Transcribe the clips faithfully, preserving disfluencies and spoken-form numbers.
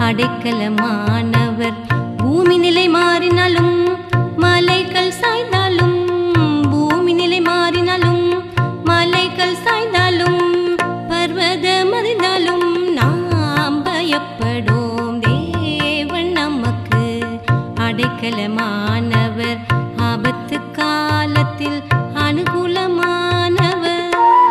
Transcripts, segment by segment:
அடைக்கலமானவர். பூமி நிலை மாறினாலும் மலைகள் சாய்ந்தாலும், பூமி நிலை மாறினாலும் மலைகள் சாய்ந்தாலும், பர்வதம் அறிந்தாலும் நாம் பயப்படோம். தேவன் நமக்கு அடைக்கலமானவர், ஆபத்து காலத்தில் அனுகூலமானவர்.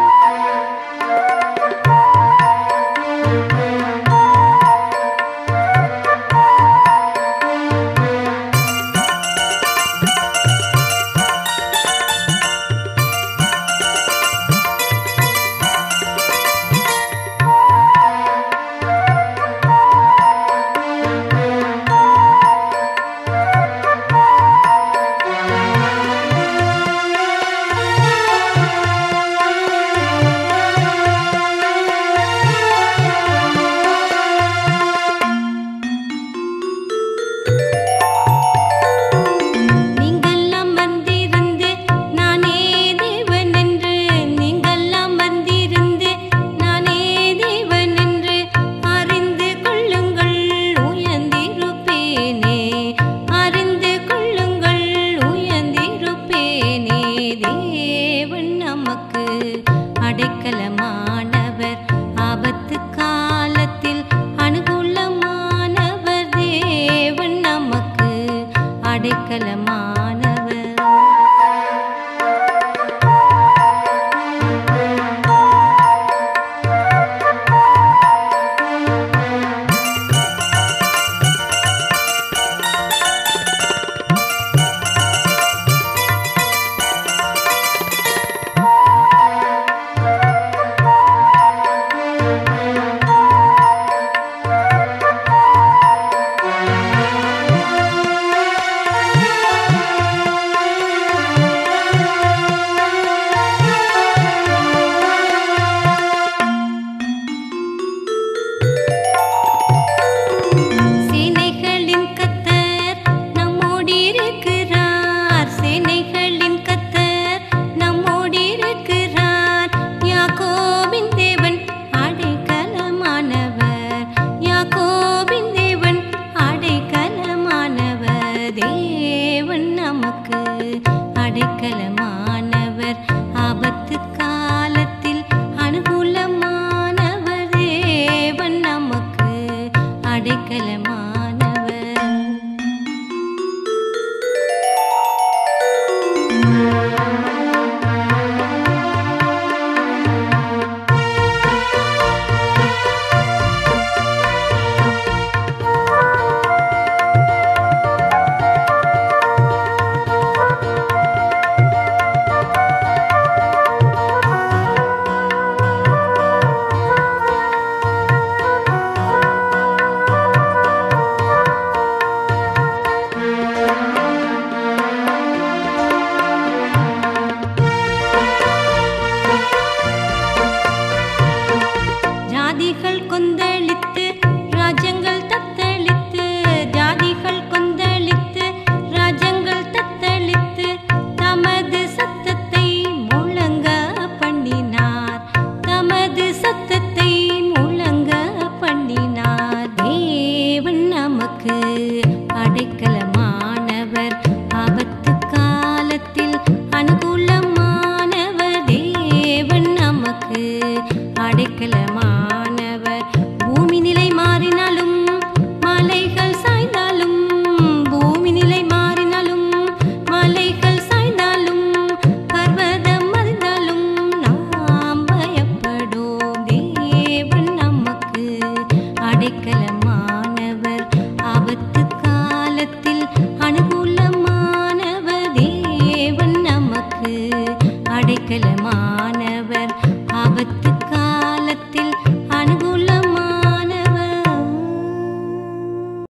தேவன் நமக்கு அடைக்கலமானவர், ஆபத்து காலத்தில் அனுகூலமானவர். தேவன் நமக்கு அடைக்கலமானவர். தேவன் நமக்கு அடைக்கலமானவர், ஆபத்து காலத்தில் அனுகூலமானவர். தேவன் நமக்கு அடைக்கலமானவர். ஜாதிகள் கொந்தளித்து ராஜ்யங்கள் தத்தளித்து, ஜாதிகள் கொந்தளித்து ராஜ்யங்கள் தத்தளித்து, தமது சத்தத்தை முழங்க பண்ணினார், தமது சத்தத்தை முழங்க பண்ணினார். தேவன் நமக்கு அடைக்கலமானவர், ஆபத்து காலத்தில் அனுகூலமானவர். தேவன் நமக்கு அடைக்கலமானவர். பூமி நிலை மாறினாலும் மலைகள் சாய்ந்தாலும், பூமி நிலை மாறினாலும் மலைகள் சாய்ந்தாலும், பர்வதம் அறிந்தாலும் நாம் பயப்படோம். தேவன் நமக்கு அடைக்கலமானவர், ஆபத்து காலத்தில் அனுகூலமானவர். தேவன் நமக்கு அடைக்கலமானவர்.